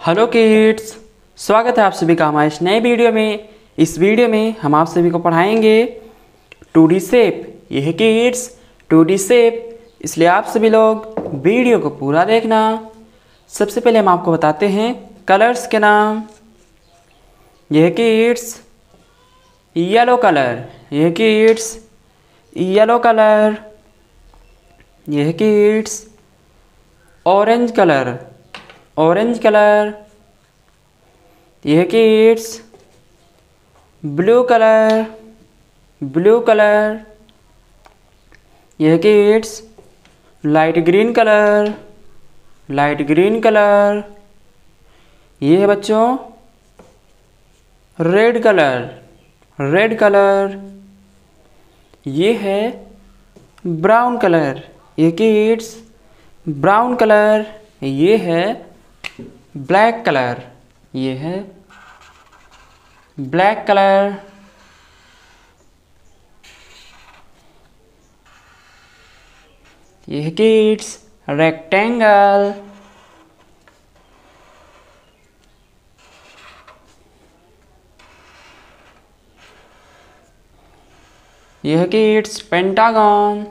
Hello kids, स्वागत है आप सभी का हमारे इस नए वीडियो में। इस वीडियो में हम आप सभी को पढ़ाएंगे 2D शेप। यह है किड्स 2D शेप, इसलिए आप सभी लोग वीडियो को पूरा देखना। सबसे पहले हम आपको बताते हैं कलर्स के नाम। यह है किड्स येलो कलर, यह है किड्स येलो कलर। यह है kids orange colour, orange colour. यह kids blue colour, blue colour. यह kids light green colour, light green colour. यह है बच्चों रेड कलर, रेड कलर। यह है ब्राउन कलर, यह किड्स ब्राउन कलर। ये है ब्लैक कलर, ये है ब्लैक कलर। ये है किड्स रेक्टेंगल। ये है किड्स पेंटागन।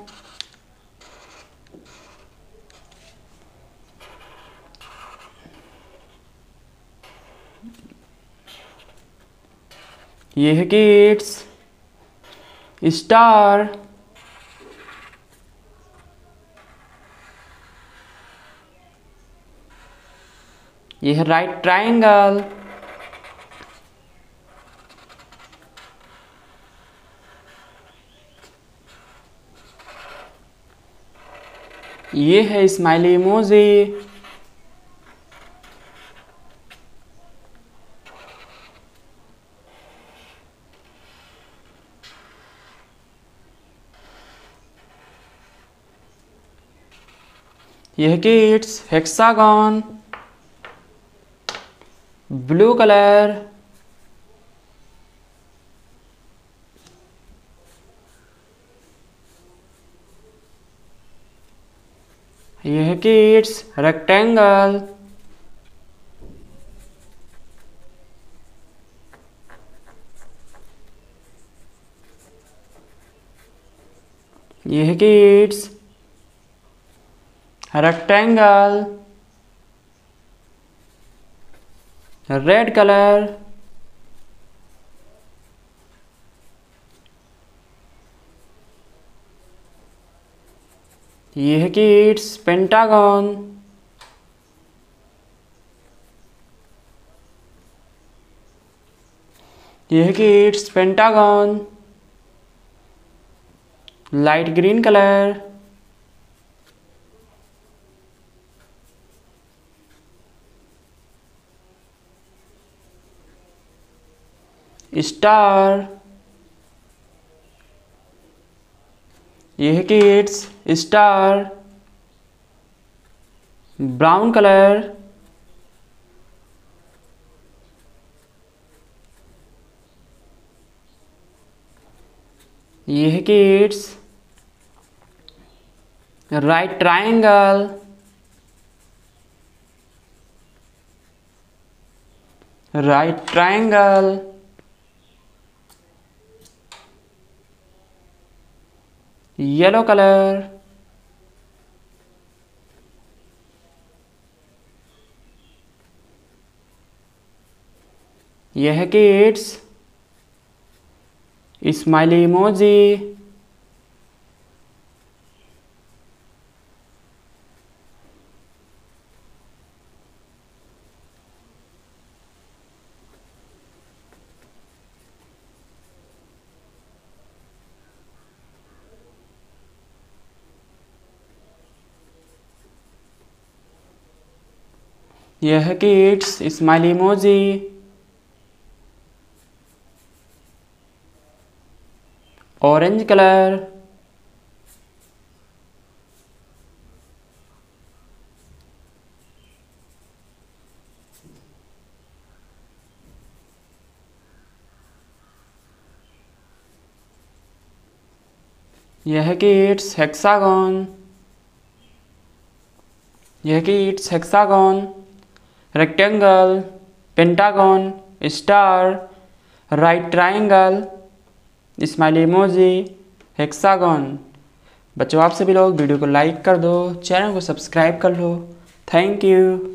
ये है किड्स स्टार। ये है राइट ट्रायंगल। ये है स्माइली इमोजी। यह किड्स हेक्सागन, ब्लू कलर। यह किड्स रेक्टेंगल। यह किड्स रेक्टेंगल, रेड कलर। यह है किड्स पेंटागन। यह है kids pentagon, light green colour. Star. यह किड्स स्टार, ब्राउन कलर। यह kids right triangle. Right triangle. Yellow colour. यह है किड्स स्माइली इमोजी। यह है kids smiley emoji. Orange colour. यह है किड्स हेक्सागन। यह kids hexagon, rectangle, pentagon, star, right triangle, smiley emoji, hexagon. बच्चों आप सभी लोग वीडियो को लाइक कर दो, चैनल को सब्सक्राइब कर लो। Thank you.